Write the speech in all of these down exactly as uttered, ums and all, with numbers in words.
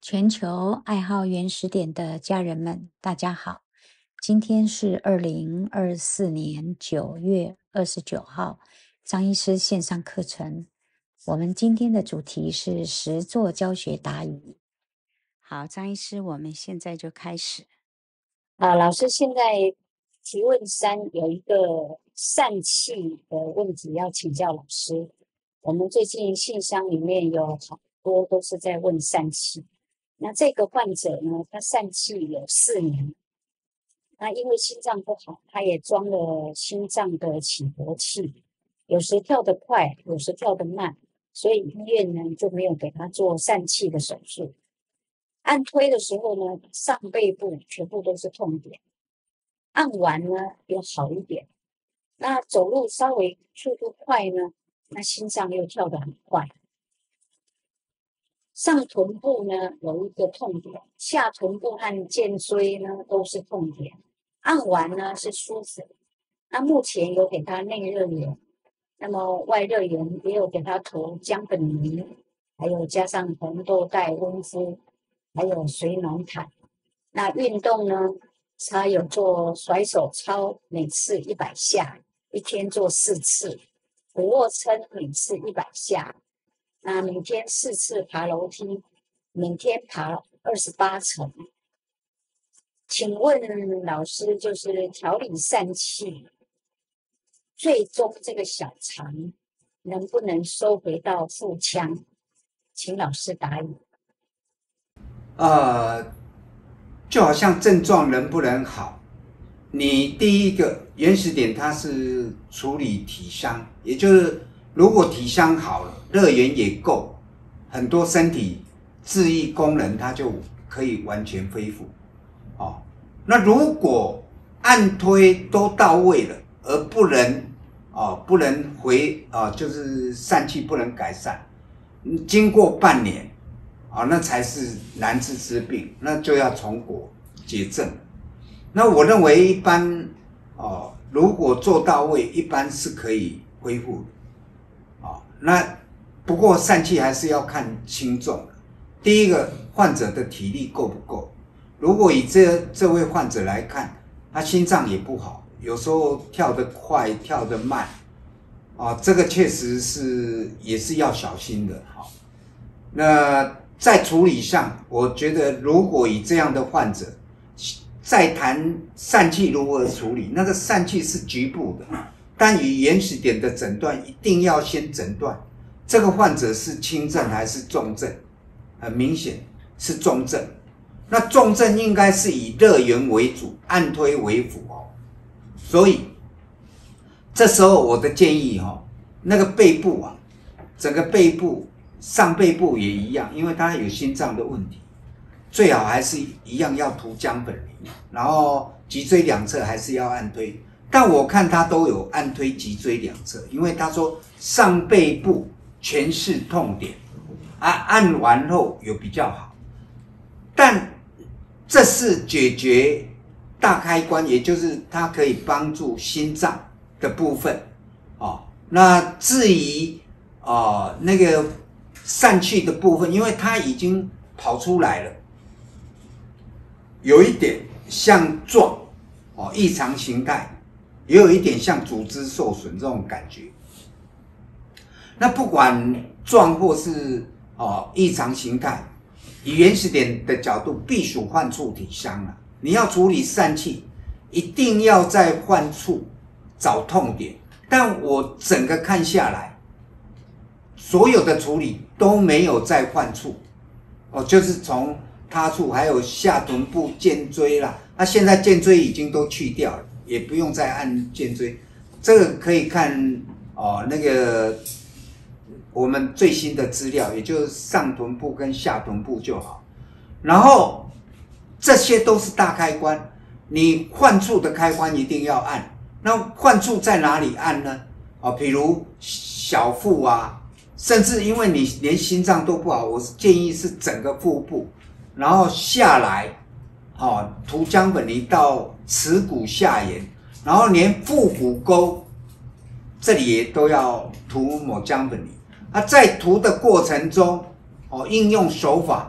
全球爱好原始点的家人们，大家好！今天是二零二四年九月二十九号，张医师线上课程。我们今天的主题是实作教学答疑。好，张医师，我们现在就开始。 啊，老师，现在提问三有一个疝气的问题要请教老师。我们最近信箱里面有好多都是在问疝气。那这个患者呢，他疝气有四年，那因为心脏不好，他也装了心脏的起搏器，有时跳得快，有时跳得慢，所以医院呢就没有给他做疝气的手术。按推的时候呢，上背部全部都是痛点，按完呢有好一点，那走路稍微速度快呢，那心脏又跳得很快。上臀部呢有一个痛点，下臀部和肩椎呢都是痛点，按完呢是舒服。那目前有给他内热源，那么外热源也有给他投姜本泥，还有加上红豆带温敷，还有水暖毯。那运动呢，他有做甩手操，每次一百下，一天做四次；俯卧撑每次一百下。那每天四次爬楼梯，每天爬二十八层。请问老师，就是调理疝气，最终这个小肠能不能收回到腹腔？请老师答疑。 呃，就好像症状能不能好，你第一个原始点它是处理体伤，也就是如果体伤好了，热源也够，很多身体治愈功能它就可以完全恢复。哦，那如果按推都到位了，而不能哦不能回啊、哦，就是疝气不能改善，经过半年。啊、哦，那才是难治之病，那就要从果解症。那我认为一般哦，如果做到位，一般是可以恢复的。哦，那不过疝气还是要看轻重的。第一个，患者的体力够不够？如果以这这位患者来看，他心脏也不好，有时候跳得快，跳得慢，哦，这个确实是也是要小心的。好、哦，那。在处理上，我觉得如果以这样的患者，再谈疝气如何处理，那个疝气是局部的，但以原始点的诊断，一定要先诊断这个患者是轻症还是重症，很明显是重症。那重症应该是以热源为主，按推为辅哦。所以这时候我的建议哈、哦，那个背部啊，整个背部。上背部也一样，因为它有心脏的问题，最好还是一样要涂姜本泥，然后脊椎两侧还是要按推。但我看他都有按推脊椎两侧，因为他说上背部全是痛点，啊，按完后有比较好。但这是解决大开关，也就是它可以帮助心脏的部分哦。那至于哦那个。疝气的部分，因为它已经跑出来了，有一点像状哦异常形态，也有一点像组织受损这种感觉。那不管状或是哦异常形态，以原始点的角度，必属患处体伤了。你要处理疝气，一定要在患处找痛点。但我整个看下来，所有的处理都没有在患处，哦，就是从他处还有下臀部、肩椎啦，那、啊、现在肩椎已经都去掉了，也不用再按肩椎，这个可以看哦那个我们最新的资料，也就是上臀部跟下臀部就好。然后这些都是大开关，你患处的开关一定要按。那患处在哪里按呢？哦，比如小腹啊。甚至因为你连心脏都不好，我建议是整个腹部，然后下来，哦，涂姜本泥到耻骨下沿，然后连腹股沟这里也都要涂抹姜本泥。啊，在涂的过程中，哦，应用手法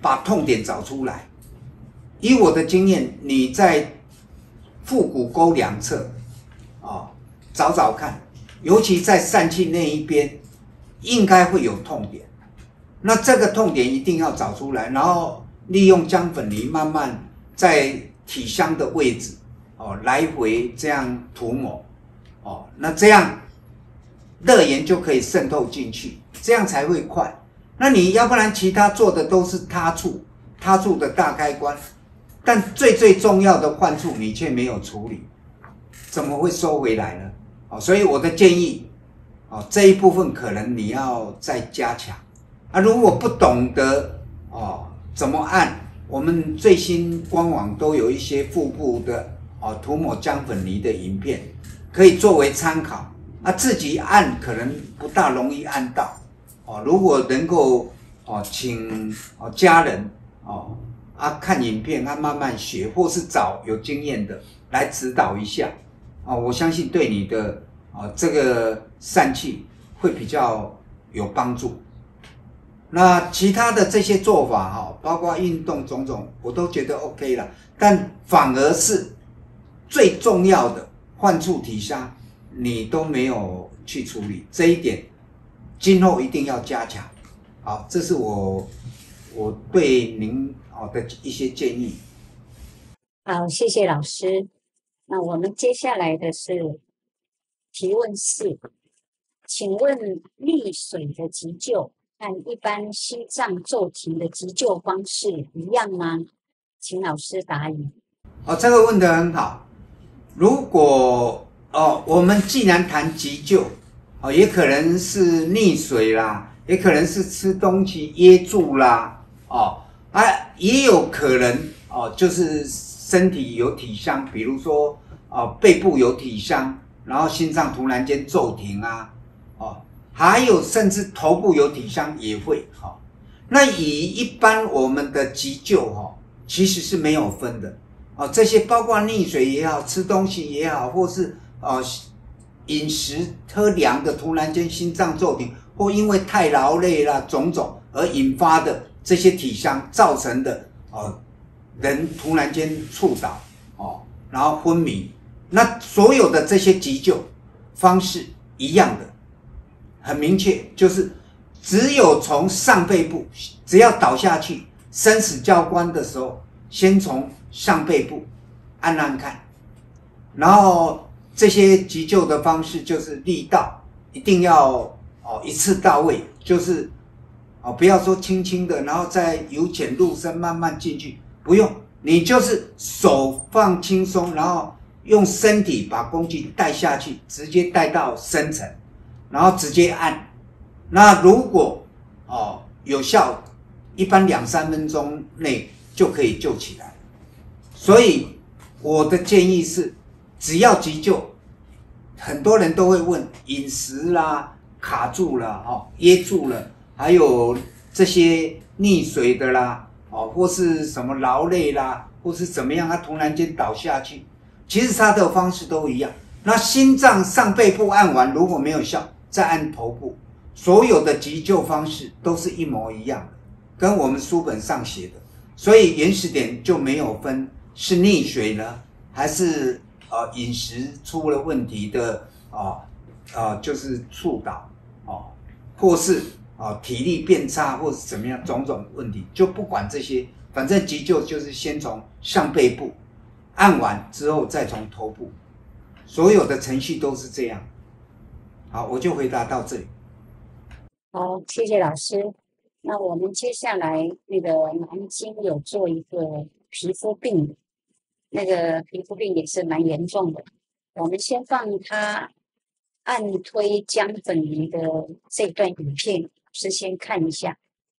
把痛点找出来。以我的经验，你在腹股沟两侧啊找找看，尤其在疝气那一边，应该会有痛点。那这个痛点一定要找出来，然后利用姜粉泥慢慢在体香的位置哦来回这样涂抹哦，那这样热源就可以渗透进去，这样才会快。那你要不然其他做的都是他处，他处的大开关，但最最重要的患处你却没有处理，怎么会收回来呢？哦，所以我的建议，哦这一部分可能你要再加强。啊，如果不懂得哦怎么按，我们最新官网都有一些腹部的哦涂抹姜粉泥的影片，可以作为参考。啊，自己按可能不大容易按到哦。如果能够哦请哦家人哦啊看影片，啊慢慢学，或是找有经验的来指导一下啊，我相信对你的啊这个疝气会比较有帮助。那其他的这些做法哈，包括运动种种，我都觉得 OK 了，但反而是最重要的患处体香，你都没有去处理，这一点今后一定要加强。好，这是我我对您好的一些建议。 好，谢谢老师。那我们接下来的是提问四，请问溺水的急救和一般心脏骤停的急救方式一样吗？请老师答疑。 哦，这个问得很好。如果哦，我们既然谈急救，哦，也可能是溺水啦，也可能是吃东西噎住啦，哦，啊，也有可能哦，就是身体有体伤，比如说哦，背部有体伤，然后心脏突然间骤停啊，哦，还有甚至头部有体伤也会哈、哦。那以一般我们的急救哈、哦，其实是没有分的。哦，这些包括溺水也好，吃东西也好，或是哦饮食喝凉的，突然间心脏骤停，或因为太劳累啦种种而引发的这些体伤造成的哦，人突然间猝倒哦，然后昏迷，那所有的这些急救方式一样的，很明确，就是只有从上背部，只要倒下去，生死交关的时候，先从上背部按按看，然后这些急救的方式就是力道一定要哦一次到位，就是哦不要说轻轻的，然后再由浅入深慢慢进去，不用，你就是手放轻松，然后用身体把工具带下去，直接带到深层，然后直接按。那如果哦有效，一般两三分钟内就可以救起来。所以我的建议是，只要急救，很多人都会问饮食啦、卡住了、哦、噎住了，还有这些溺水的啦，哦，或是什么劳累啦，或是怎么样，他突然间倒下去，其实他的方式都一样。那心脏上背部按完如果没有效，再按头部，所有的急救方式都是一模一样的，跟我们书本上写的，所以原始点就没有分。是溺水呢，还是呃饮食出了问题的啊啊、呃、就是猝倒哦，或是啊、呃、体力变差，或是怎么样种种问题，就不管这些，反正急救就是先从上背部按完之后再从头部，所有的程序都是这样。好，我就回答到这里。 好，谢谢老师。那我们接下来那个南京有做一个皮肤病，那个皮肤病也是蛮严重的。我们先放他按推姜粉泥的这段影片，是先看一下。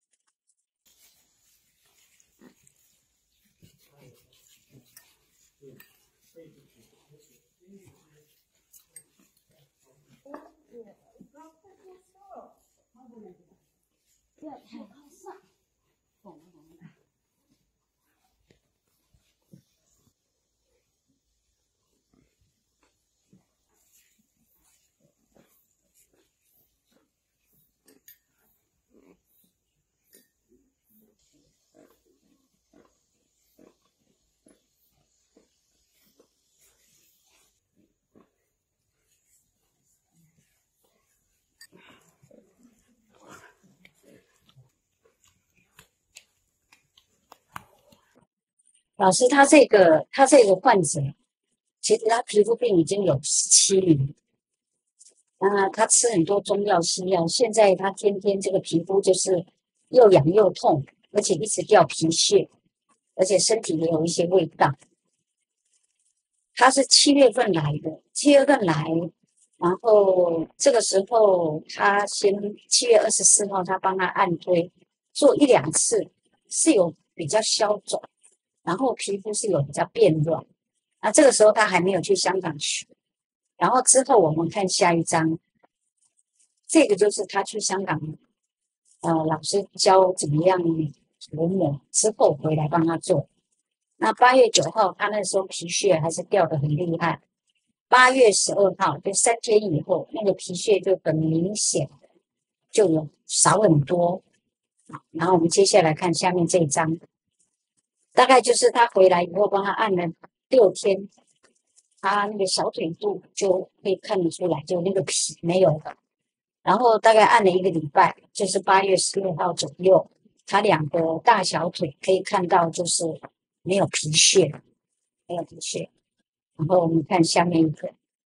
不要太靠上，懂了懂了。 老师，他这个他这个患者，其实他皮肤病已经有十七年，那他吃很多中药西药，现在他天天这个皮肤就是又痒又痛，而且一直掉皮屑，而且身体也有一些味道。他是七月份来的，七月份来，然后这个时候他先七月二十四号，他帮他按推做一两次，是有比较消肿，然后皮肤是有比较变软。那这个时候他还没有去香港学，然后之后我们看下一张，这个就是他去香港，呃，老师教怎么样涂抹之后回来帮他做。那八月九号，他那时候皮屑还是掉得很厉害。八月十二号，就三天以后，那个皮屑就很明显，就有少很多。然后我们接下来看下面这一张，大概就是他回来以后帮他按了六天，他那个小腿肚就可以看得出来，就那个皮没有了。然后大概按了一个礼拜，就是八月十六号左右，他两个大小腿可以看到就是没有皮屑，没有皮屑。然后我们看下面一个，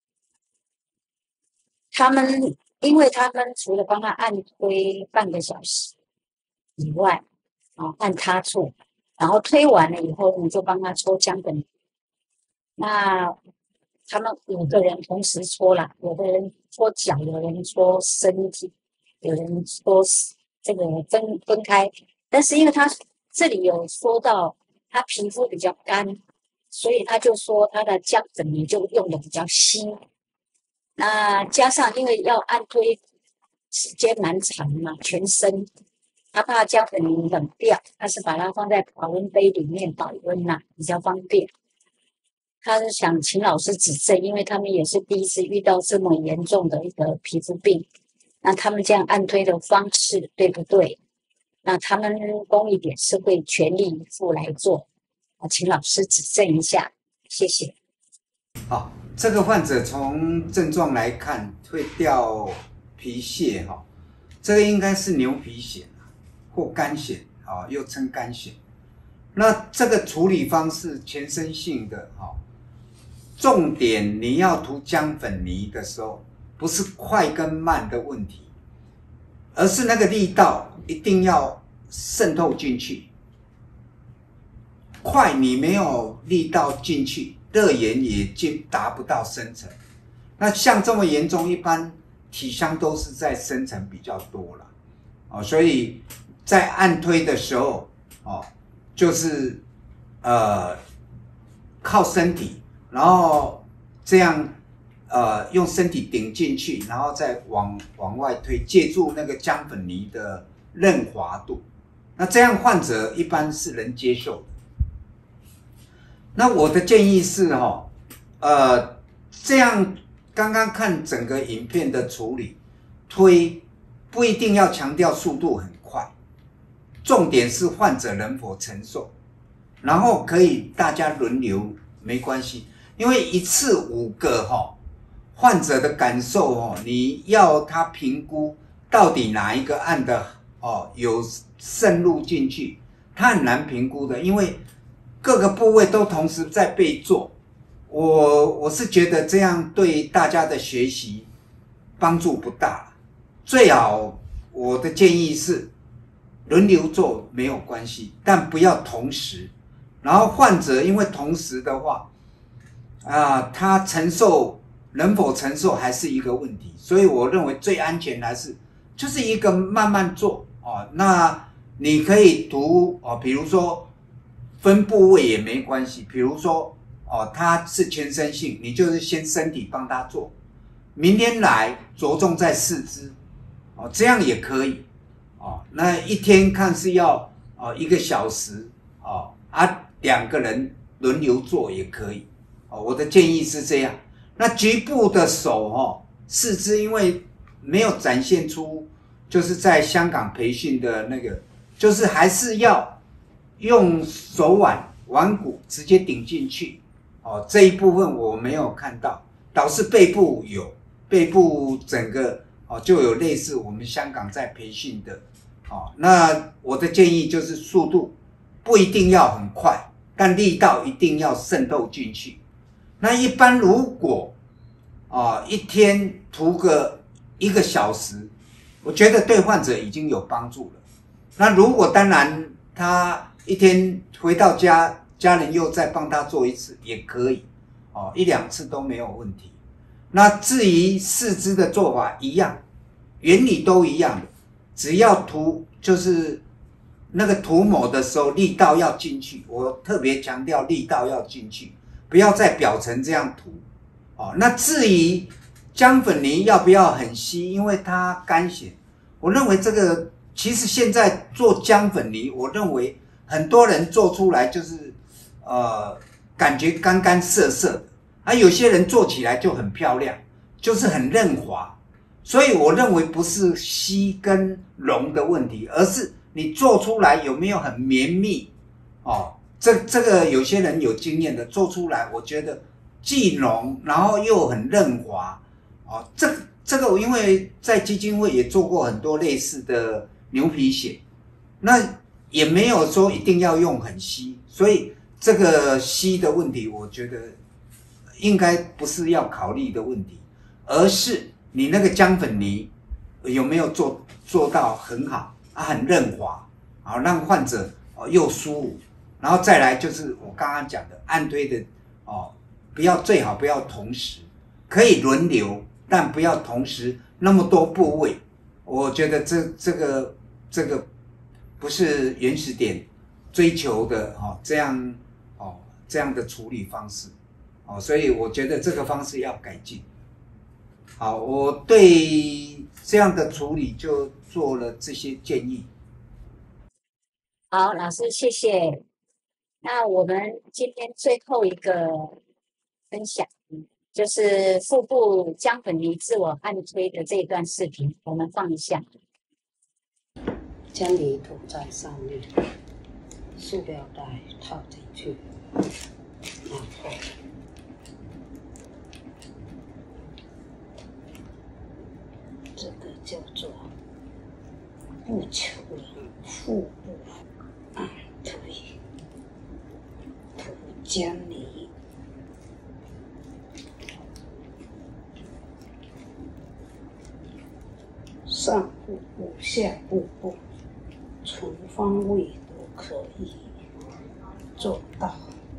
他们因为他们除了帮他按推半个小时以外，啊，按他处，然后推完了以后，你就帮他抽姜粉。那他们五个人同时搓啦，有的人搓脚，有人搓身体，有人搓这个分分开。但是因为他这里有说到他皮肤比较干，所以他就说他的姜粉泥就用的比较稀。那加上因为要按推时间蛮长嘛，全身，他怕姜粉泥冷掉，他是把它放在保温杯里面保温呐、啊，比较方便。他是想请老师指正，因为他们也是第一次遇到这么严重的一个皮肤病，那他们这样按推的方式对不对？那他们公益点是会全力以赴来做，请老师指正一下，谢谢。 好，这个患者从症状来看会掉皮屑哈，这个应该是牛皮癣或肝癣啊，又称肝癣。那这个处理方式全身性的哈。重点你要涂姜粉泥的时候，不是快跟慢的问题，而是那个力道一定要渗透进去。快你没有力道进去，热源也进达不到深层。那像这么严重，一般体香都是在深层比较多了，哦，所以在按推的时候，哦，就是呃靠身体。然后这样，呃，用身体顶进去，然后再往往外推，借助那个姜粉泥的润滑度，那这样患者一般是能接受的。那我的建议是哈、哦，呃，这样刚刚看整个影片的处理，推不一定要强调速度很快，重点是患者能否承受，然后可以大家轮流没关系。因为一次五个哈，患者的感受哦，你要他评估到底哪一个按的哦有渗入进去，他很难评估的，因为各个部位都同时在被做。我我是觉得这样对大家的学习帮助不大，最好我的建议是轮流做没有关系，但不要同时。然后患者因为同时的话。啊，他承受能否承受还是一个问题，所以我认为最安全还是就是一个慢慢做哦。那你可以涂哦，比如说分部位也没关系，比如说哦，他是全身性，你就是先身体帮他做，明天来着重在四肢哦，这样也可以哦。那一天看是要哦一个小时哦，啊两个人轮流做也可以。我的建议是这样，那局部的手哦，四肢因为没有展现出，就是在香港培训的那个，就是还是要用手腕腕骨直接顶进去哦。这一部分我没有看到，倒是背部有，背部整个哦，就有类似我们香港在培训的，哦，那我的建议就是速度不一定要很快，但力道一定要渗透进去。那一般如果啊、哦、一天涂个一个小时，我觉得对患者已经有帮助了。那如果当然他一天回到家，家人又再帮他做一次也可以，哦，一两次都没有问题。那至于四肢的做法一样，原理都一样的，只要涂就是那个涂抹的时候力道要进去，我特别强调力道要进去，不要在表层这样涂。哦，那至于姜粉泥要不要很稀，因为它干咸，我认为这个其实现在做姜粉泥，我认为很多人做出来就是呃感觉干干涩涩的，而、啊、有些人做起来就很漂亮，就是很润滑，所以我认为不是稀跟溶的问题，而是你做出来有没有很绵密哦。这这个有些人有经验的做出来，我觉得既浓然后又很润滑哦。这这个我因为在基金会也做过很多类似的牛皮癣，那也没有说一定要用很稀，所以这个稀的问题，我觉得应该不是要考虑的问题，而是你那个姜粉泥有没有做做到很好啊，很润滑啊，让患者哦又舒服，然后再来就是我刚刚讲的按推的哦，不要最好不要同时，可以轮流，但不要同时那么多部位，我觉得这这个这个不是原始点追求的哦，这样哦这样的处理方式哦，所以我觉得这个方式要改进。好，我对这样的处理就做了这些建议。 好，老师谢谢。那我们今天最后一个分享，就是腹部姜粉泥自我按推的这一段视频，我们放一下。 将泥涂在上面，塑料袋套进去，然后这个叫做不求人腹部按推，涂姜泥。上腹部、下腹部全方位都可以做到。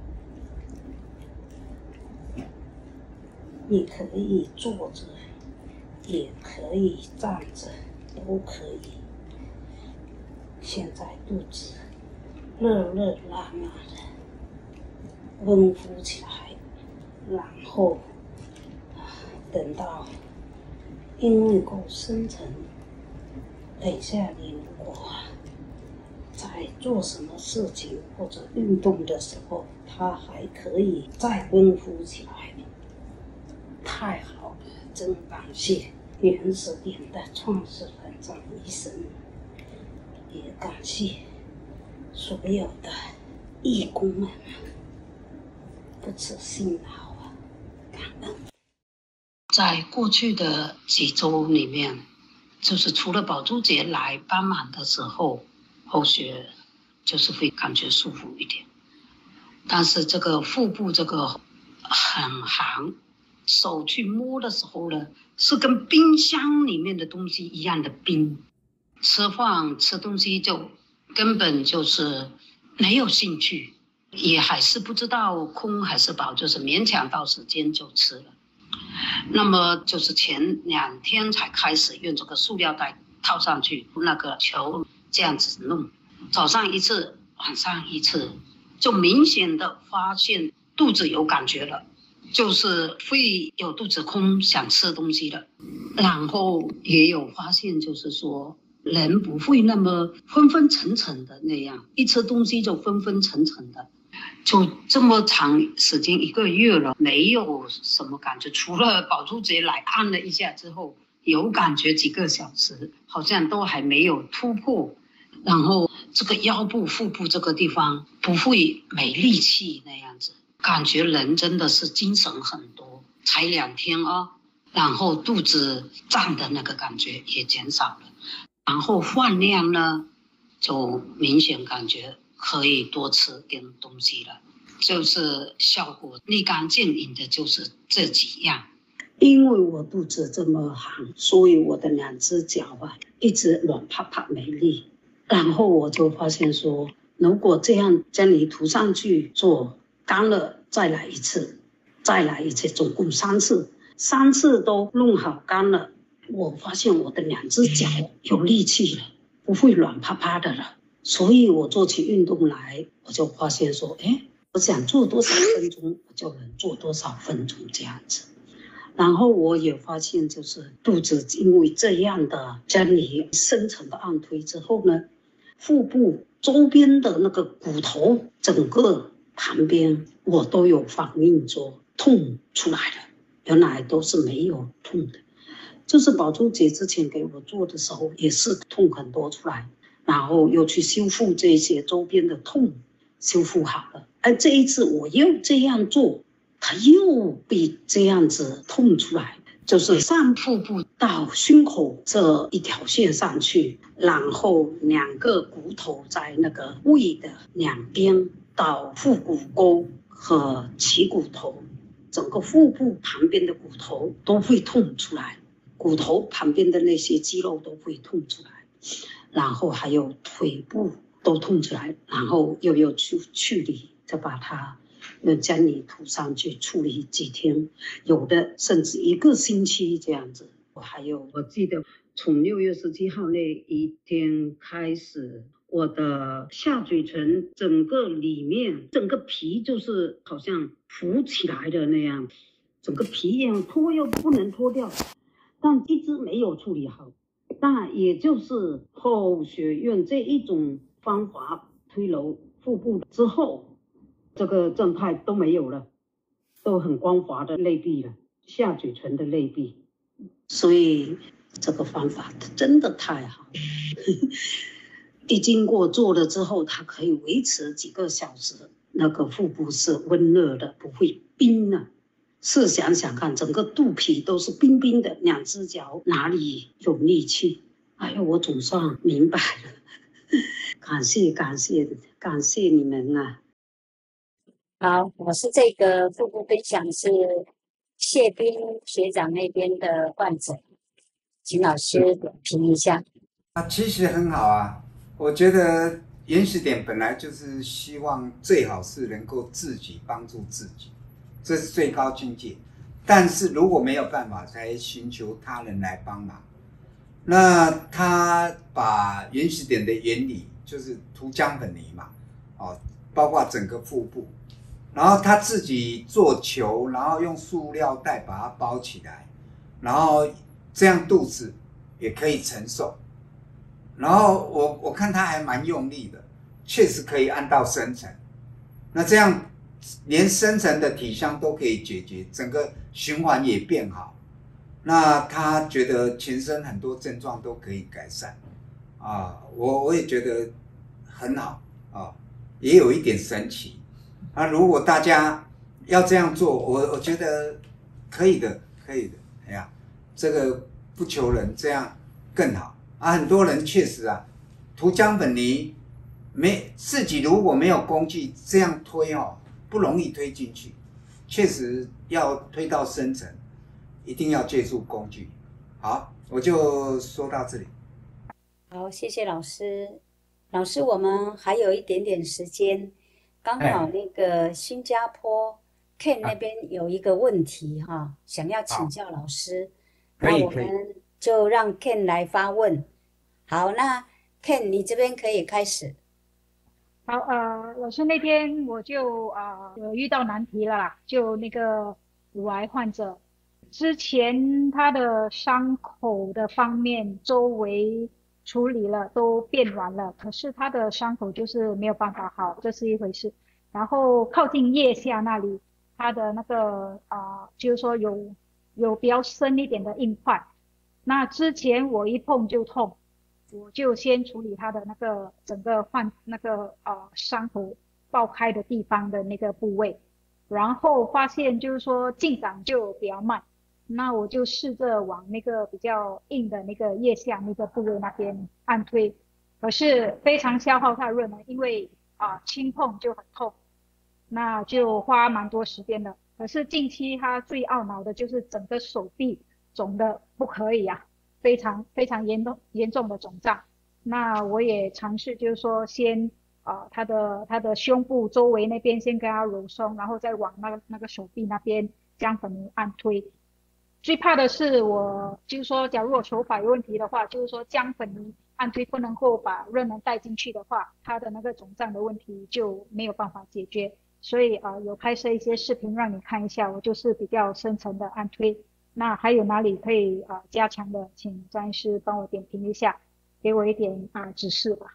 你可以坐着，也可以站着，都可以。现在肚子热热辣辣的，温敷起来，然后等到因为够深层，等一下你如果在做什么事情或者运动的时候，它还可以再温敷起来。太好了，真感谢原始点的创始人张医生，也感谢所有的义工们，不辞辛劳啊，感恩。在过去的几周里面，就是除了宝珠姐来帮忙的时候，后续就是会感觉舒服一点，但是这个腹部这个很寒，手去摸的时候呢，是跟冰箱里面的东西一样的冰，吃饭吃东西就根本就是没有兴趣，也还是不知道空还是饱，就是勉强到时间就吃了。那么就是前两天才开始用这个塑料袋套上去，那个球这样子弄，早上一次，晚上一次，就明显的发现肚子有感觉了，就是会有肚子空想吃东西的，然后也有发现就是说人不会那么昏昏沉沉的那样，一吃东西就昏昏沉沉的。就这么长时间一个月了，没有什么感觉，除了宝珠姐来按了一下之后有感觉几个小时，好像都还没有突破。然后这个腰部腹部这个地方不会没力气那样子，感觉人真的是精神很多。才两天啊， 然后肚子胀的那个感觉也减少了，然后饭量呢就明显感觉可以多吃点东西了，就是效果立竿见影的，就是这几样。因为我肚子这么寒，所以我的两只脚啊一直软趴趴没力。然后我就发现说，如果这样将你涂上去做干了，再来一次，再来一次，总共三次，三次都弄好干了，我发现我的两只脚有力气了，不会软趴趴的了。所以我做起运动来，我就发现说，哎，我想做多少分钟，我就能做多少分钟这样子。然后我也发现，就是肚子因为这样的将你深层的按推之后呢，腹部周边的那个骨头整个旁边我都有反应说痛出来了，原来都是没有痛的，就是宝珠姐之前给我做的时候也是痛很多出来，然后又去修复这些周边的痛，修复好了。而这一次我又这样做，它又被这样子痛出来，就是上腹部到胸口这一条线上去，然后两个骨头在那个胃的两边到腹股沟和脐骨头，整个腹部旁边的骨头都会痛出来，骨头旁边的那些肌肉都会痛出来，然后还有腿部都痛出来，然后又有去去理，再把它用将你涂上去处理几天，有的甚至一个星期这样子。我还有我记得从六月十七号那一天开始，我的下嘴唇整个里面整个皮就是好像浮起来的那样，整个皮一样脱又不能脱掉，但一直没有处理好。那也就是后学院这一种方法推揉腹部之后，这个正态都没有了，都很光滑的内壁了，下嘴唇的内壁。所以这个方法真的太好一经过做了之后，它可以维持几个小时，那个腹部是温热的，不会冰了。试想想看，整个肚皮都是冰冰的，两只脚哪里有力气？哎呦，我总算明白了感谢感谢感谢你们啊。 好，我是这个腹部分享是谢斌学长那边的患者，请老师点评一下。 啊，其实很好啊，我觉得原始点本来就是希望最好是能够自己帮助自己，这是最高境界。但是如果没有办法，才寻求他人来帮忙。那他把原始点的原理就是涂姜粉泥嘛，哦，包括整个腹部。然后他自己做球，然后用塑料袋把它包起来，然后这样肚子也可以承受。然后我我看他还蛮用力的，确实可以按到深层。那这样连深层的体香都可以解决，整个循环也变好。那他觉得全身很多症状都可以改善啊，我我也觉得很好啊，也有一点神奇。啊，如果大家要这样做，我我觉得可以的，可以的。哎呀，这个不求人，这样更好啊。很多人确实啊，涂姜粉泥没自己如果没有工具这样推哦，不容易推进去。确实要推到深层，一定要借助工具。好，我就说到这里。 好，谢谢老师。老师，我们还有一点点时间。刚好那个新加坡 Ken 那边有一个问题哈、啊，想要请教老师，那我们就让 Ken 来发问。好，那 Ken 你这边可以开始。 好，呃，老师那天我就啊、呃、有遇到难题了啦，就那个乳癌患者，之前他的伤口的方面周围处理了，都变软了，可是他的伤口就是没有办法好，这是一回事。然后靠近腋下那里，他的那个啊、呃，就是说有有比较深一点的硬块，那之前我一碰就痛，我就先处理他的那个整个换那个呃伤口爆开的地方的那个部位，然后发现就是说进展就比较慢。 那我就试着往那个比较硬的那个腋下那个部位那边按推，可是非常消耗它润能，因为啊轻碰就很痛，那就花蛮多时间的。可是近期他最懊恼的就是整个手臂肿的不可以啊，非常非常严重严重的肿胀。那我也尝试就是说先啊他的他的胸部周围那边先给他揉松，然后再往那个那个手臂那边将粉泥按推。最怕的是我就是说，假如我手法有问题的话，就是说将粉泥按推不能够把热能带进去的话，它的那个肿胀的问题就没有办法解决。所以啊、呃，有拍摄一些视频让你看一下，我就是比较深层的按推。那还有哪里可以啊、呃、加强的，请张医师帮我点评一下，给我一点啊、呃、指示吧。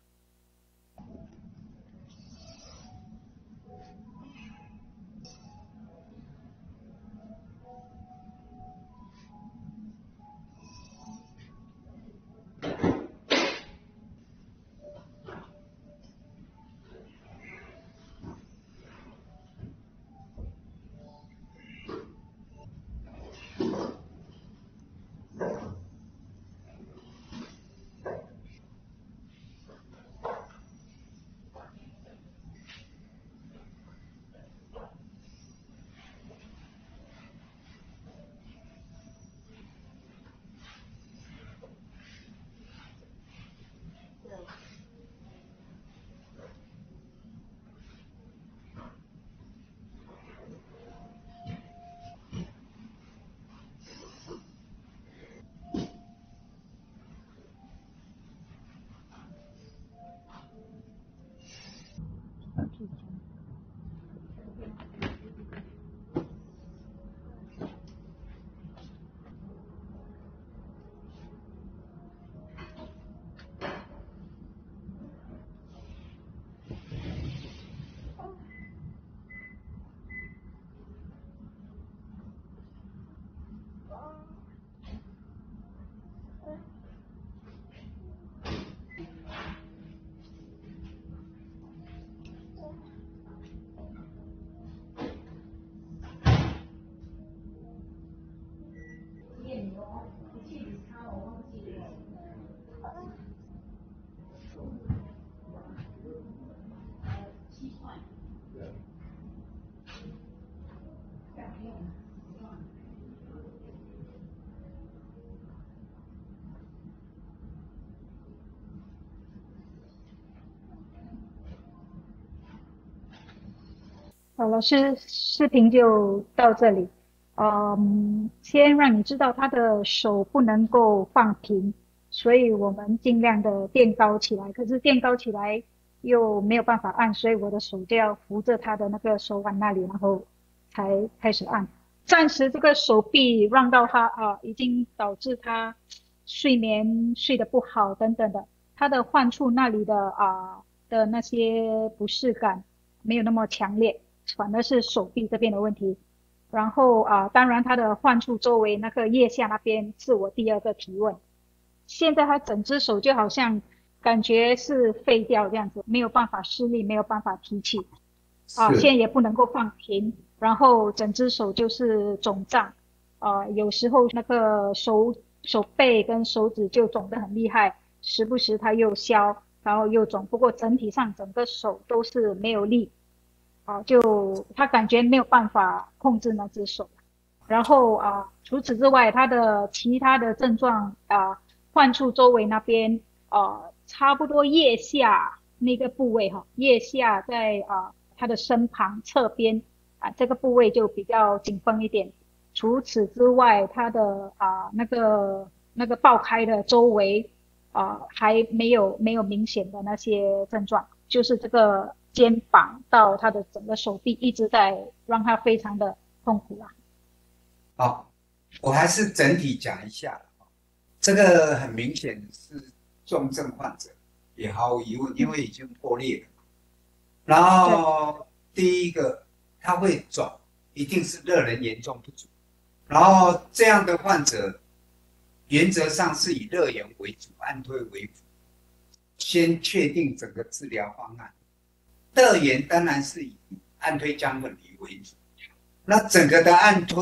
好，老师，视频就到这里。嗯，先让你知道他的手不能够放平，所以我们尽量的垫高起来。可是垫高起来又没有办法按，所以我的手就要扶着他的那个手腕那里，然后才开始按。暂时这个手臂让到他啊，已经导致他睡眠睡得不好等等的，他的患处那里的啊的那些不适感没有那么强烈。反而是手臂这边的问题。然后啊、呃，当然他的患处周围那个腋下那边是我第二个提问。现在他整只手就好像感觉是废掉这样子，没有办法施力，没有办法提起啊、呃，现在也不能够放平，然后整只手就是肿胀啊、呃，有时候那个手手背跟手指就肿得很厉害，时不时它又消，然后又肿，不过整体上整个手都是没有力。啊，就他感觉没有办法控制那只手，然后啊，除此之外，他的其他的症状啊，患处周围那边啊，差不多腋下那个部位哈，腋下在啊他的身旁侧边啊这个部位就比较紧绷一点。除此之外，他的啊那个那个爆开的周围啊还没有没有明显的那些症状，就是这个。肩膀到他的整个手臂一直在让他非常的痛苦啊。 好，我还是整体讲一下。这个很明显是重症患者，也毫无疑问，因为已经破裂了。然后第一个他会肿，一定是热能严重不足。然后这样的患者，原则上是以热源为主，按推为辅，先确定整个治疗方案。热源当然是以按推姜粉梨为主，那整个的按推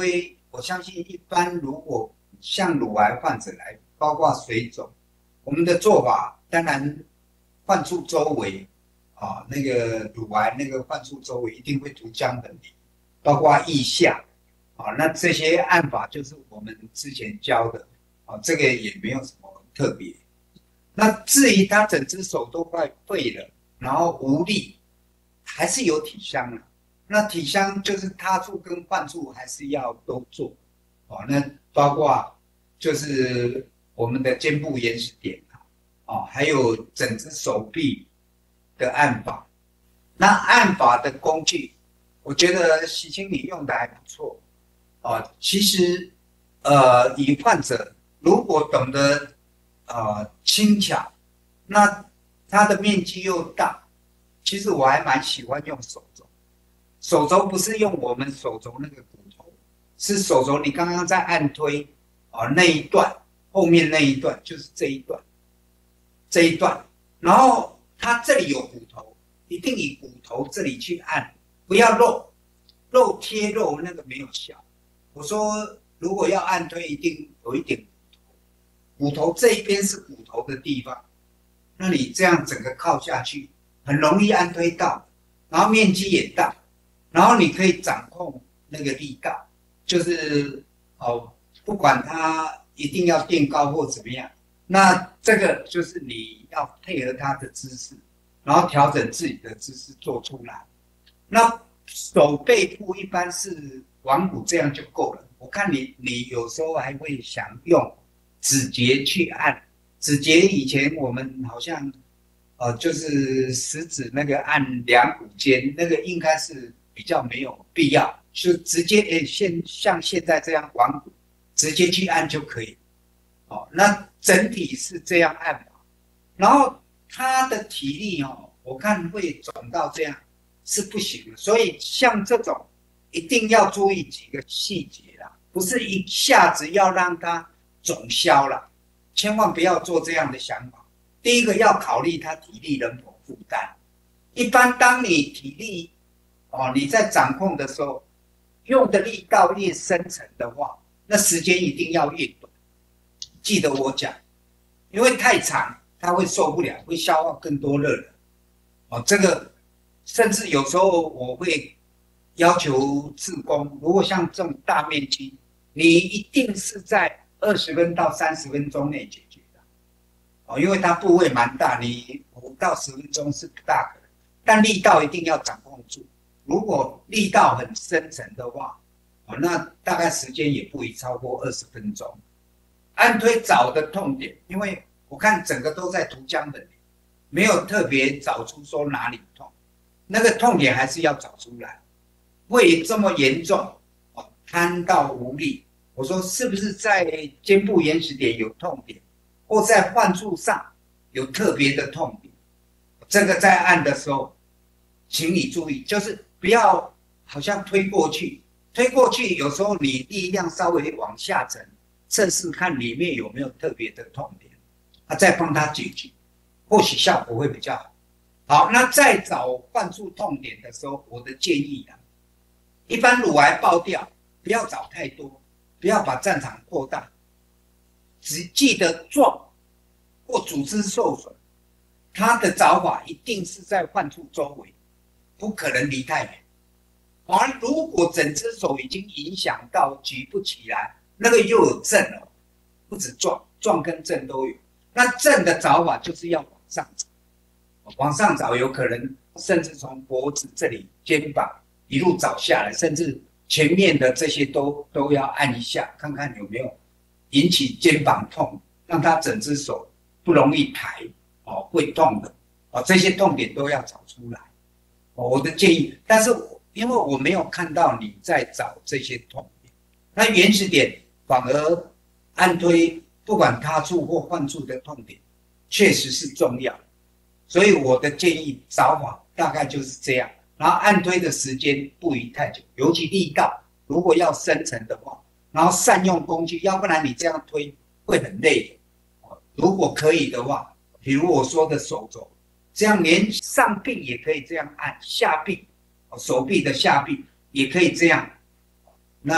我相信一般如果像乳癌患者来，包括水肿，我们的做法当然患处周围啊，那个乳癌那个患处周围一定会涂姜本梨，包括腋下啊，那这些按法就是我们之前教的啊，这个也没有什么特别。那至于他整只手都快废了，然后无力，还是有体香了。那体香就是他处跟患处还是要都做哦。那包括就是我们的肩部延时点啊，还有整只手臂的按法。那按法的工具，我觉得习经理用的还不错哦。其实，呃，以患者如果懂得呃轻巧，那它的面积又大，其实我还蛮喜欢用手肘。手肘不是用我们手肘那个骨头，是手肘你刚刚在按推啊、呃、那一段，后面那一段就是这一段，这一段，然后它这里有骨头，一定以骨头这里去按，不要肉，肉贴肉那个没有效。我说如果要按推，一定有一点骨头，骨头这一边是骨头的地方，那你这样整个靠下去，很容易按推到，然后面积也大。然后你可以掌控那个力道，就是哦，不管它一定要垫高或怎么样，那这个就是你要配合它的姿势，然后调整自己的姿势做出来。那手背部一般是腕骨这样就够了。我看你你有时候还会想用指节去按，指节以前我们好像呃就是食指那个按两股间，那个应该是比较没有必要，就直接诶现像现在这样腕骨直接去按就可以。哦，那整体是这样按法，然后他的体力哦，我看会肿到这样是不行的，所以像这种一定要注意几个细节啦，不是一下子要让它肿消了，千万不要做这样的想法。第一个要考虑他体力能否负担，一般当你体力哦，你在掌控的时候，用的力道越深层的话，那时间一定要越短。记得我讲，因为太长，它会受不了，会消耗更多热能。哦，这个甚至有时候我会要求志工，如果像这种大面积，你一定是在二十分到三十分钟内解决的。哦，因为它部位蛮大，你五到十分钟是不大可能，但力道一定要掌控住。如果力道很深层的话，哦，那大概时间也不宜超过二十分钟。按推找的痛点，因为我看整个都在涂姜本梨，没有特别找出说哪里痛，那个痛点还是要找出来。会这么严重，哦，瘫到无力，我说是不是在肩部延时点有痛点，或在患处上有特别的痛点？这个在按的时候，请你注意，就是不要好像推过去，推过去有时候你力量稍微往下沉，测试看里面有没有特别的痛点，啊，再帮他解决，或许效果会比较好。好，那在找患处痛点的时候，我的建议啊，一般乳癌爆掉，不要找太多，不要把战场扩大，只记得撞或组织受损，它的找法一定是在患处周围，不可能离太远。而如果整只手已经影响到举不起来，那个又有震了，不止撞，撞跟震都有。那震的找法就是要往上找，往上找有可能甚至从脖子这里、肩膀一路找下来，甚至前面的这些都都要按一下，看看有没有引起肩膀痛，让他整只手不容易抬，哦，会痛的，哦，这些痛点都要找出来。哦，我的建议，但是因为我没有看到你在找这些痛点，那原始点反而按推，不管他处或患处的痛点，确实是重要。所以我的建议找法大概就是这样，然后按推的时间不宜太久，尤其力道如果要深层的话，然后善用工具，要不然你这样推会很累的。如果可以的话，比如我说的手肘，这样连上臂也可以这样按，下臂手臂的下臂也可以这样。那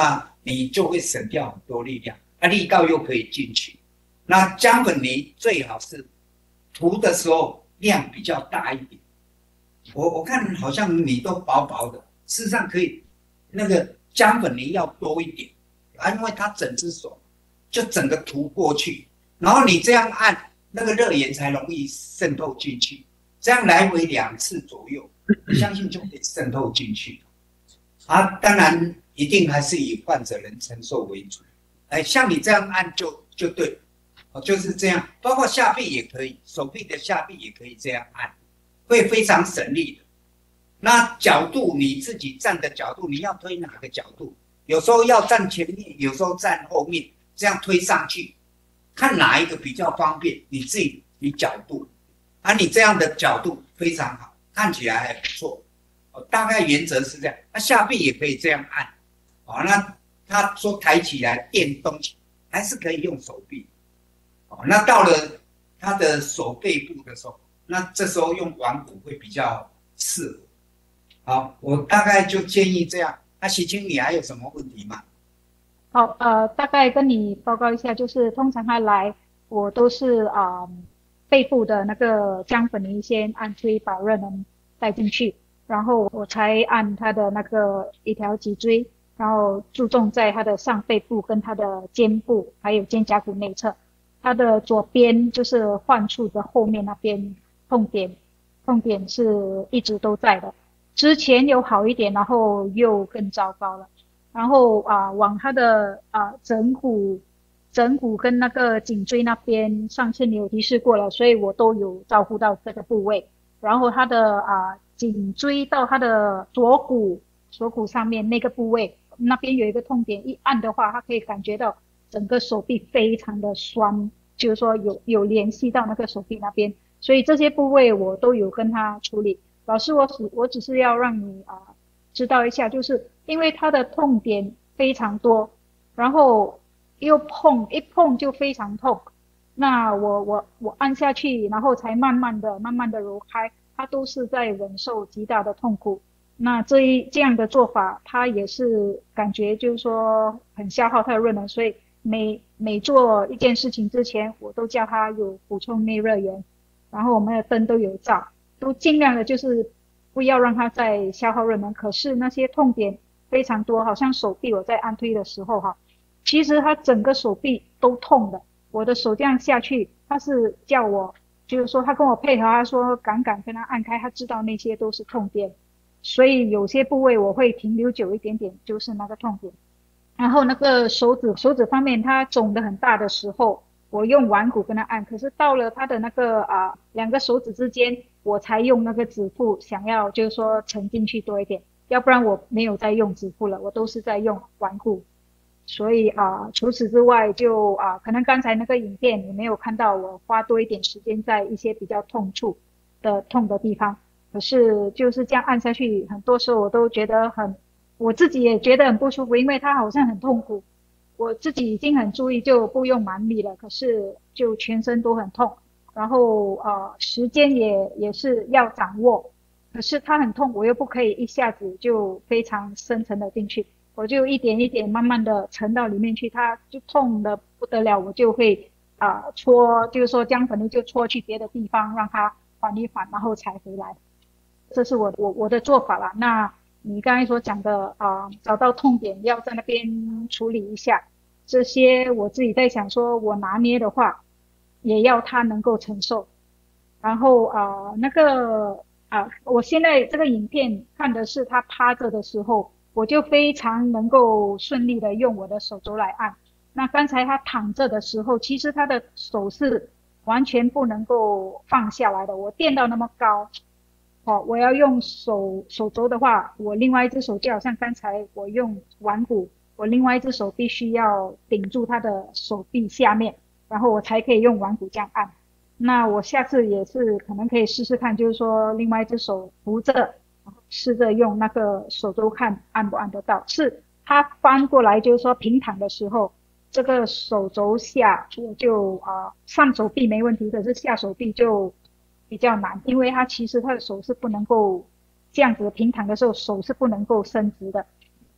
你就会省掉很多力量，啊，力道又可以进去。那姜粉泥最好是涂的时候量比较大一点。我我看好像泥都薄薄的，事实上可以那个姜粉泥要多一点啊，因为它整只手就整个涂过去，然后你这样按，那个热盐才容易渗透进去。这样来回两次左右，我相信就可以渗透进去。啊，当然一定还是以患者能承受为主。哎，像你这样按就就对，哦，就是这样。包括下臂也可以，手臂的下臂也可以这样按，会非常省力的。那角度你自己站的角度，你要推哪个角度？有时候要站前面，有时候站后面，这样推上去，看哪一个比较方便，你自己你角度。啊，你这样的角度非常好，看起来还不错。哦，大概原则是这样。那下臂也可以这样按。哦，那他说抬起来电动起还是可以用手臂。哦，那到了他的手背部的时候，那这时候用腕骨会比较适合。好，我大概就建议这样。那喜清，你还有什么问题吗？ 好，呃，大概跟你报告一下，就是通常他来，我都是啊、呃、背部的那个姜粉泥先按推，把热能带进去，然后我才按他的那个一条脊椎，然后注重在他的上背部跟他的肩部，还有肩胛骨内侧。他的左边就是患处的后面那边痛点，痛点是一直都在的。之前有好一点，然后又更糟糕了。然后啊、呃，往他的啊、呃、枕骨、枕骨跟那个颈椎那边，上次你有提示过了，所以我都有照顾到这个部位。然后他的啊、呃、颈椎到他的锁骨、锁骨上面那个部位，那边有一个痛点，一按的话，他可以感觉到整个手臂非常的酸，就是说有有联系到那个手臂那边，所以这些部位我都有跟他处理。老师，我只我只是要让你啊、呃、知道一下，就是因为他的痛点非常多，然后又碰一碰就非常痛，那我我我按下去，然后才慢慢的慢慢的揉开，他都是在忍受极大的痛苦。那这一这样的做法，他也是感觉就是说很消耗他的热能，所以每每做一件事情之前，我都叫他有补充内热源，然后我们的灯都有照。都尽量的就是不要让它再消耗热能。可是那些痛点非常多，好像手臂我在按推的时候哈，其实他整个手臂都痛的。我的手这样下去，他是叫我，就是说他跟我配合，他说敢敢跟他按开，他知道那些都是痛点，所以有些部位我会停留久一点点，就是那个痛点。然后那个手指手指方面，它肿得很大的时候，我用腕骨跟他按，可是到了他的那个啊、呃、两个手指之间，我才用那个指腹，想要就是说沉进去多一点，要不然我没有在用指腹了，我都是在用腕骨。所以啊、呃，除此之外就啊、呃，可能刚才那个影片你没有看到我花多一点时间在一些比较痛处的痛的地方，可是就是这样按下去，很多时候我都觉得很，我自己也觉得很不舒服，因为它好像很痛苦。我自己已经很注意，就不用蛮力了，可是就全身都很痛，然后呃时间也也是要掌握，可是它很痛，我又不可以一下子就非常深沉的进去，我就一点一点慢慢的沉到里面去，它就痛的不得了，我就会啊、呃、搓，就是说姜粉泥就搓去别的地方，让它缓一缓，然后才回来。这是我我我的做法啦。那你刚才所讲的啊、呃，找到痛点要在那边处理一下，这些我自己在想说，我拿捏的话，也要他能够承受。然后啊、呃，那个啊、呃，我现在这个影片看的是他趴着的时候，我就非常能够顺利的用我的手肘来按。那刚才他躺着的时候，其实他的手是完全不能够放下来的，我垫到那么高。哦，我要用手手肘的话，我另外一只手就好像刚才我用腕骨，我另外一只手必须要顶住他的手臂下面，然后我才可以用腕骨这样按。那我下次也是可能可以试试看，就是说另外一只手扶着，然后试着用那个手肘看按不按得到。是他翻过来，就是说平躺的时候，这个手肘下我就啊、呃、上手臂没问题，可是下手臂就比较难，因为他其实他的手是不能够这样子平躺的时候，手是不能够伸直的。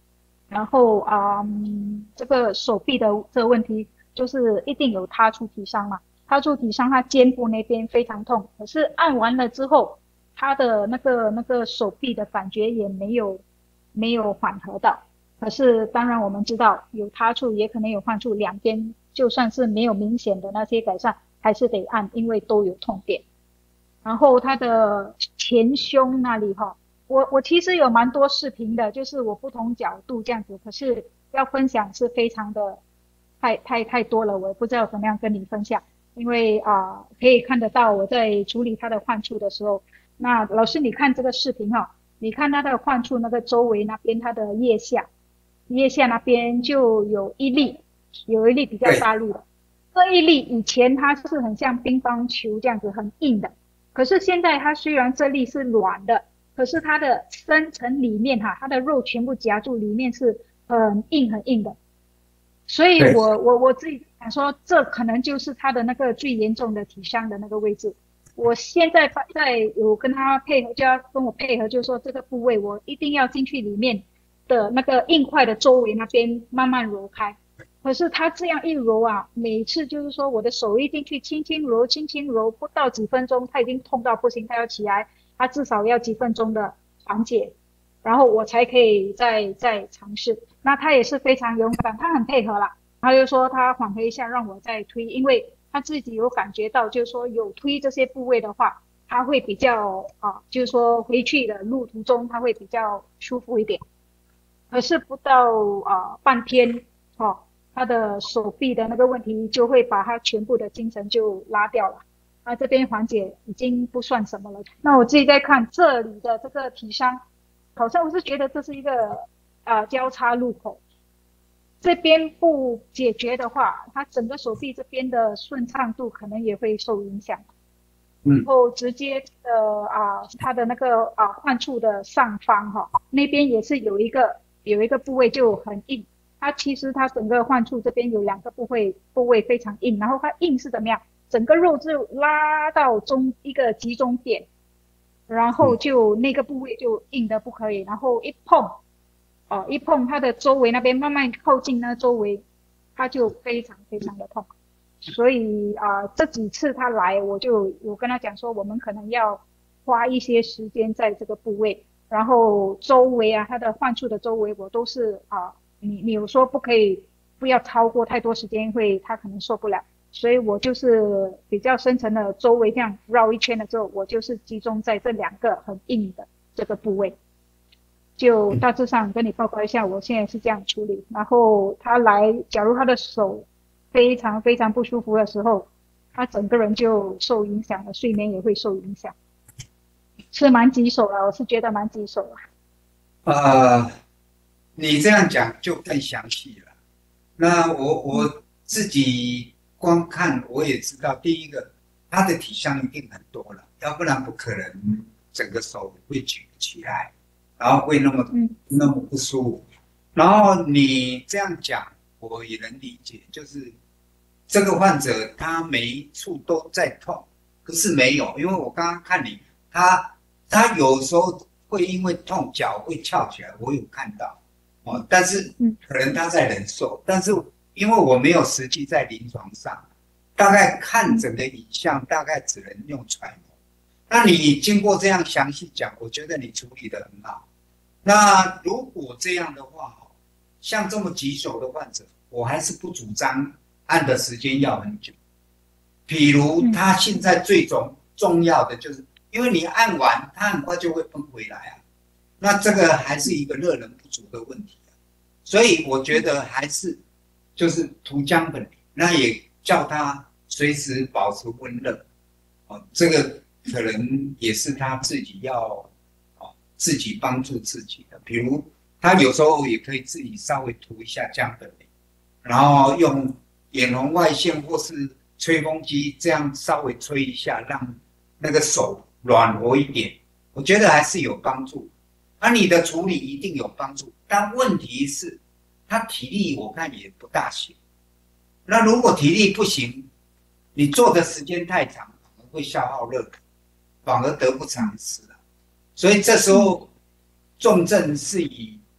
然后啊、嗯，这个手臂的这个问题就是一定有他出体伤嘛，他出体伤，他肩部那边非常痛，可是按完了之后，他的那个那个手臂的感觉也没有没有缓和到。可是当然我们知道有他处也可能有患处，两边就算是没有明显的那些改善，还是得按，因为都有痛点。然后他的前胸那里哈，我我其实有蛮多视频的，就是我不同角度这样子，可是要分享是非常的太太太多了，我也不知道怎么样跟你分享，因为啊、呃可以看得到我在处理他的患处的时候，那老师你看这个视频哈，你看他的患处那个周围那边，他的腋下，腋下那边就有一粒，有一粒比较对， 大粒的，这一粒以前它是很像乒乓球这样子很硬的。可是现在它虽然这粒是软的，可是它的深层里面哈，它的肉全部夹住，里面是很硬很硬的。所以对， 我我我自己想说，这可能就是他的那个最严重的体伤的那个位置。我现在在在有跟他配合，就要跟我配合，就是说这个部位我一定要进去里面的那个硬块的周围那边慢慢揉开。可是他这样一揉啊，每次就是说我的手一进去轻轻揉，轻轻揉，不到几分钟，他已经痛到不行，他要起来，他至少要几分钟的缓解，然后我才可以再再尝试。那他也是非常勇敢，他很配合啦。他就说他缓和一下，让我再推，因为他自己有感觉到，就是说有推这些部位的话，他会比较啊，就是说回去的路途中他会比较舒服一点。可是不到啊半天，哦，他的手臂的那个问题就会把他全部的精神就拉掉了。啊，这边缓解已经不算什么了。那我自己在看这里的这个体伤，好像我是觉得这是一个啊交叉路口，这边不解决的话，他整个手臂这边的顺畅度可能也会受影响。然嗯， 后直接的啊，它的那个啊患处的上方哈，那边也是有一个有一个部位就很硬。它其实它整个患处这边有两个部位部位非常硬，然后它硬是怎么样？整个肉就拉到中一个集中点，然后嗯， 就那个部位就硬的不可以，然后一碰哦一碰它的周围那边慢慢靠近那周围，它就非常非常的痛。所以啊、呃这几次他来，我就有跟他讲说，我们可能要花一些时间在这个部位，然后周围啊，他的患处的周围，我都是啊、你你有说不可以，不要超过太多时间，会他可能受不了，所以我就是比较深层的周围这样绕一圈的时候，我就是集中在这两个很硬的这个部位。就大致上跟你报告一下，我现在是这样处理。然后他来，假如他的手非常非常不舒服的时候，他整个人就受影响了，睡眠也会受影响，是蛮棘手了，我是觉得蛮棘手了。 呃，你这样讲就更详细了。那我嗯我自己光看我也知道，第一个他的体香一定很多了，要不然不可能整个手会举不起来，然后会那么嗯那么不舒服。然后你这样讲，我也能理解，就是这个患者他每一处都在痛，可是没有，因为我刚刚看你，他他有时候会因为痛脚会翘起来，我有看到哦，但是嗯可能他在忍受，但是因为我没有实际在临床上，大概看整个影像，大概只能用揣摩。那你经过这样详细讲，我觉得你处理得很好。那如果这样的话，像这么棘手的患者，我还是不主张按的时间要很久。譬如嗯他现在最重重要的就是，因为你按完，他很快就会崩回来啊。那这个还是一个热能不足的问题啊。所以我觉得还是就是涂姜粉，那也叫他随时保持温热。哦，这个可能也是他自己要哦自己帮助自己的。比如他有时候也可以自己稍微涂一下姜粉，然后用眼红外线或是吹风机这样稍微吹一下，让那个手软和一点，我觉得还是有帮助。那、啊、你的处理一定有帮助，但问题是他体力我看也不大行。那如果体力不行，你做的时间太长，反而会消耗热能，反而得不偿失了。所以这时候重症是以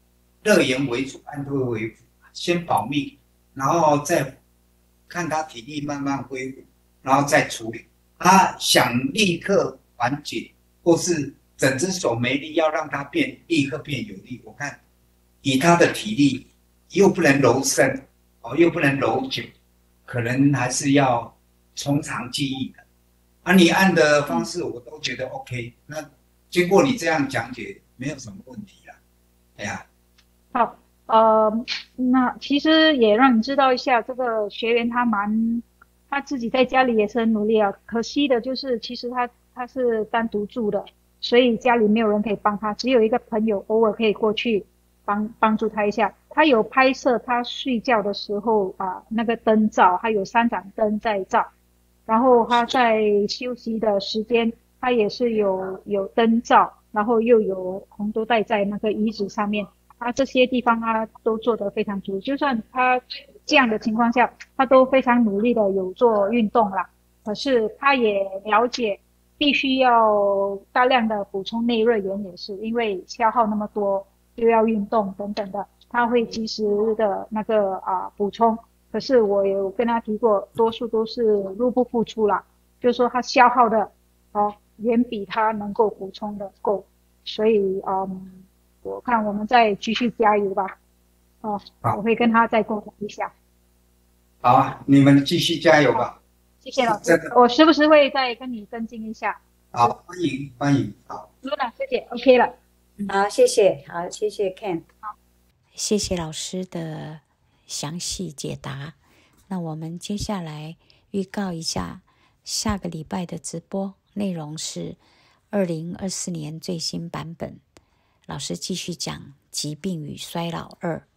热源为主，按推为辅，先保命，然后再看他体力慢慢恢复，然后再处理。他想立刻缓解，或是整只手没力，要让它变立刻变有力。我看以他的体力，又不能揉深，哦，又不能揉久，可能还是要从长计议的。啊，你按的方式我都觉得 OK， 那经过你这样讲解，没有什么问题啦。哎呀， 好，呃，那其实也让你知道一下，这个学员他蛮，他自己在家里也是很努力啊。可惜的就是，其实他他是单独住的，所以家里没有人可以帮他，只有一个朋友偶尔可以过去帮帮助他一下。他有拍摄他睡觉的时候啊，那个灯照，还有三盏灯在照。然后他在休息的时间，他也是有有灯照，然后又有红头带在那个椅子上面，他这些地方他都做得非常足。就算他这样的情况下，他都非常努力的有做运动啦。可是他也了解，必须要大量的补充内热源，也是因为消耗那么多，又要运动等等的，他会及时的那个啊补充。可是我有跟他提过，多数都是入不敷出啦，就是说他消耗的哦远比他能够补充的够，所以嗯，我看我们再继续加油吧，哦，我会跟他再沟通一下。 好啊，你们继续加油吧。 谢谢老师， 这个我时不时会再跟你跟进一下。 好，欢迎欢迎，好。 露娜师姐 OK 了， 好，谢谢，好，谢谢 Ken。 谢谢老师的详细解答。那我们接下来预告一下下个礼拜的直播内容是二零二四年最新版本，老师继续讲疾病与衰老二。